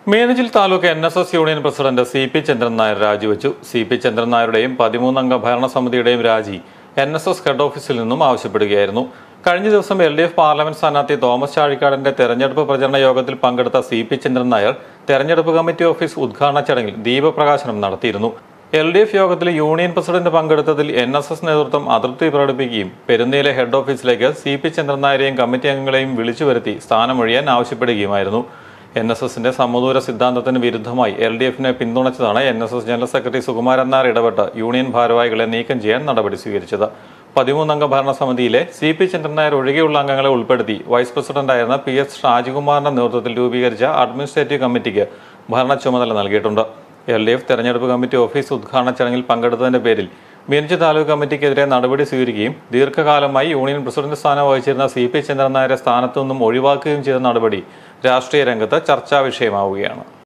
Meenachil taluk NSS union president CP Chandran Nair രാജിവെച്ചു. CP ചന്ദ്രൻ നായരുടെയും 13-അംഗ ഭരണസമിതിയുടെയും രാജി NSS head ഓഫീസിൽ നിന്നും ആവശ്യപ്പെടുകയായിരുന്നു. കഴിഞ്ഞ ദിവസം LDF പാർലമെന്റ് സ്ഥാനാർത്ഥി തോമസ് ചാഴിക്കാടന്റെ തെരഞ്ഞെടുപ്പ് പ്രചരണ യോഗത്തിൽ പങ്കെടുത്ത CP ചന്ദ്രൻ നായർ തെരഞ്ഞെടുപ്പ് കമ്മിറ്റി ഓഫീസ് ഉദ്ഘാടന ചടങ്ങിൽ ദീപപ്രകാശനം നടത്തിയിരുന്നു. LDF യോഗത്തിൽ യൂണിയൻ പ്രസിഡന്റ് പങ്കെടുത്തതിൽ NSS നേതൃത്വം അതൃപ്തി പ്രകടിപ്പിക്കുകയും പെരുന്നയിലെ ഹെഡ് ഓഫീസിലേക്ക് CP ചന്ദ്രൻ നായരെയും കമ്മിറ്റി അംഗങ്ങളെയും വിളിച്ചു വരുത്തി സ്ഥാനമൊഴിയാൻ ആവശ്യപ്പെടുകയുമായിരുന്നു. NSSന്റെ സമദൂര സിദ്ധാന്തത്തിന് വിരുദ്ധമായി LDFനെ പിന്തുണച്ചതാണ് NSS general secretary Sukumaran Nair ഇടപെട്ട് യൂണിയൻ ഭാരവാഹികളെ നീക്കം ചെയ്യാൻ നടപടി സ്വീകരിച്ചത്. 13-അംഗ ഭരണസമിതിയിലെ CP ചന്ദ്രൻ നായർ ഒഴികെയുള്ള അംഗങ്ങളെ ഉൾപ്പെടുത്തി വൈസ് പ്രസിഡന്റായിരുന്ന PS ഷാജികുമാറിന്റെ നേതൃത്വത്തിൽ രൂപീകരിച്ച അഡ്മിനിസ്ട്രേറ്റീവ് കമ്മിറ്റിക്ക് ഭരണ ചുമതല നൽകിയിട്ടുണ്ട്. LDF തെരഞ്ഞെടുപ്പ് കമ്മിറ്റി ഓഫീസ് ഉദ്ഘാടന ചടങ്ങിൽ പങ്കെടുത്തതിന്റെ പേരിൽ മീനച്ചിൽ താലൂക്ക് കമ്മിറ്റിക്കെതിരെ നടപടി സ്വീകരിക്കുകയും ദീർഘകാലമായി യൂണിയൻ പ്രസിഡന്റ് സ്ഥാനം വഹിച്ചിരുന്ന CP ചന്ദ്രൻ നായരെ സ്ഥാനത്തു നിന്നും ഒഴിവാക്കുകയും ചെയ്ത നടപടി രാഷ്ട്രീയ രംഗത്ത് ചർച്ചാ വിഷയമാവുകയാണ്.